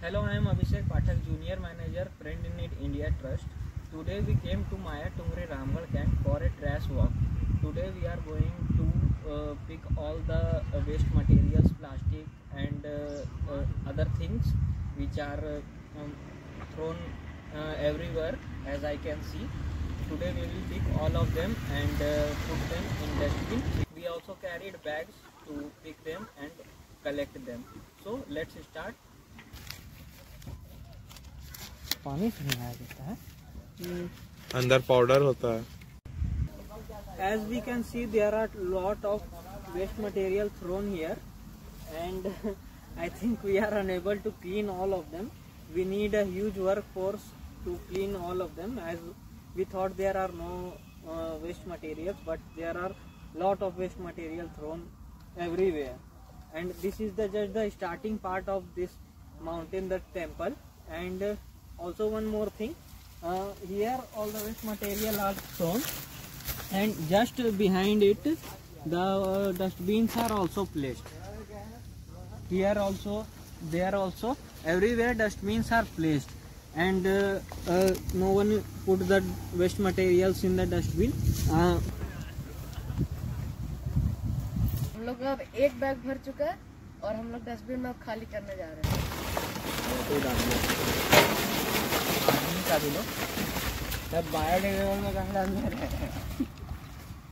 Hello, I am Abhishek Pathak, Junior Manager, Friend in Need India Trust. Today we came to Maya Tungri Ramgarh camp for a trash walk. Today we are going to pick all the waste materials, plastic and other things which are thrown everywhere, as I can see. Today we will pick all of them and put them in dustbin. We also carried bags to pick them and collect them. So let's start. पानी से मिलाया जाता है, अंदर powder होता है. As we can see, there are lot of waste material thrown here, and I think we are unable to clean all of them. We need a huge workforce to clean all of them, as we thought there are no waste materials, but there are lot of waste material thrown everywhere. And this is just the starting part of this mountain, the temple. And also one more thing, here all the waste material are thrown, and just behind it the dustbins are also placed. Here also, there also, everywhere dustbins are placed, and no one put the waste materials in the dustbin. हम लोग अब एक bag भर चुका है और हम लोग डस्टबिन में अब खाली करने जा रहे हैं. सब बायोडिग्रेडेबल में कहाँ डालने रहे हैं.